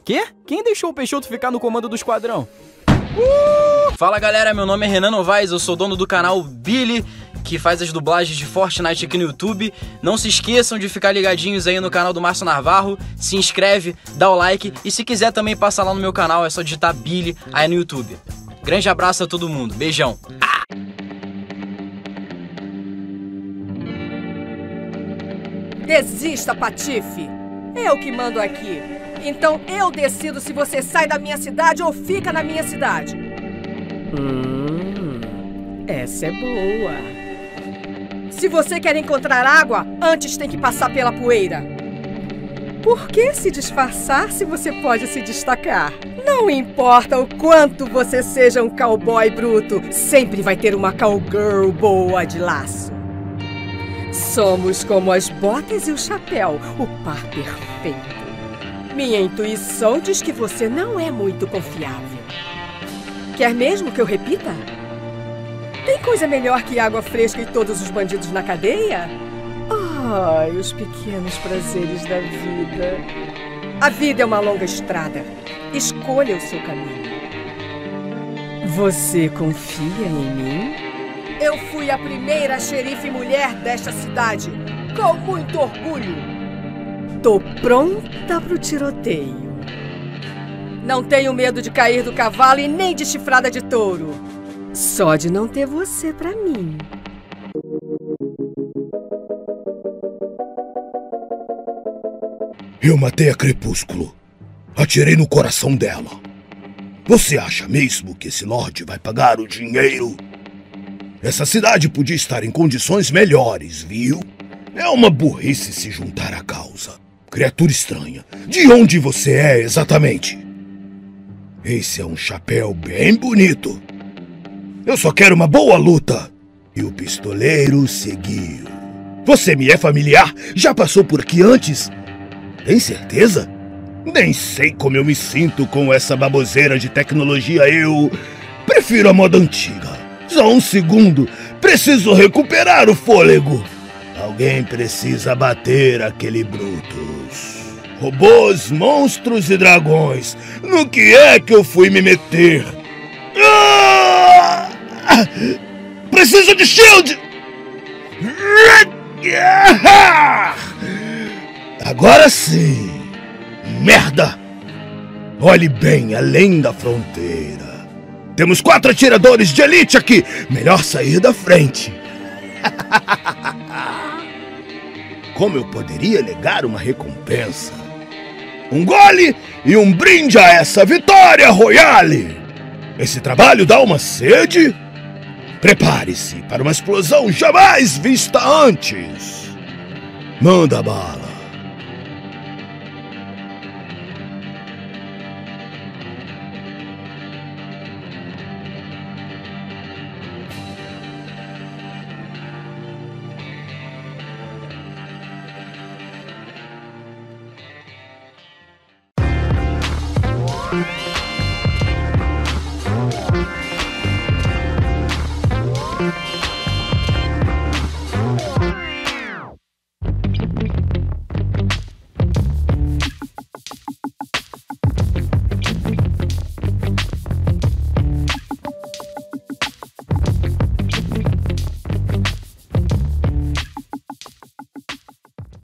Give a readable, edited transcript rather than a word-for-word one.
Quê? Quem deixou o Peixoto ficar no comando do esquadrão? Fala galera, meu nome é Renan Novaes, eu sou dono do canal Billy, que faz as dublagens de Fortnite aqui no YouTube. Não se esqueçam de ficar ligadinhos aí no canal do Márcio Navarro, se inscreve, dá o like e se quiser também passar lá no meu canal, é só digitar Billy aí no YouTube. Grande abraço a todo mundo, beijão. Desista, Patife! Eu que mando aqui. Então eu decido se você sai da minha cidade ou fica na minha cidade. Essa é boa. Se você quer encontrar água, antes tem que passar pela poeira. Por que se disfarçar se você pode se destacar? Não importa o quanto você seja um cowboy bruto, sempre vai ter uma cowgirl boa de laço. Somos como as botas e o chapéu, o par perfeito. Minha intuição diz que você não é muito confiável. Quer mesmo que eu repita? Tem coisa melhor que água fresca e todos os bandidos na cadeia? Ai, os pequenos prazeres da vida. A vida é uma longa estrada. Escolha o seu caminho. Você confia em mim? Eu fui a primeira xerife mulher desta cidade, com muito orgulho. Tô pronta pro tiroteio. Não tenho medo de cair do cavalo e nem de chifrada de touro. Só de não ter você pra mim. Eu matei a Crepúsculo. Atirei no coração dela. Você acha mesmo que esse Lorde vai pagar o dinheiro? Essa cidade podia estar em condições melhores, viu? É uma burrice se juntar à causa. Criatura estranha, de onde você é exatamente? Esse é um chapéu bem bonito. Eu só quero uma boa luta. E o pistoleiro seguiu. Você me é familiar? Já passou por aqui antes? Tem certeza? Nem sei como eu me sinto com essa baboseira de tecnologia. Eu prefiro a moda antiga. Só um segundo. Preciso recuperar o fôlego. Alguém precisa bater aquele Brutus. Robôs, monstros e dragões. No que é que eu fui me meter? Ah! Preciso de shield! Agora sim! Merda! Olhe bem além da fronteira. Temos 4 atiradores de elite aqui! Melhor sair da frente. Como eu poderia negar uma recompensa? Um gole e um brinde a essa vitória, Royale! Esse trabalho dá uma sede? Prepare-se para uma explosão jamais vista antes! Manda bala!